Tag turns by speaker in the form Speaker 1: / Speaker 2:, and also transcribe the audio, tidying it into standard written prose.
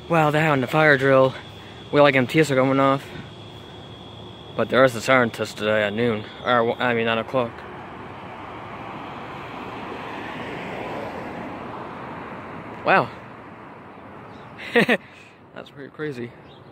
Speaker 1: Wow, they're having a fire drill. Wheelock MTs are going off. But there is a siren test today at noon. Or, I mean, 9 o'clock. Wow. That's pretty crazy.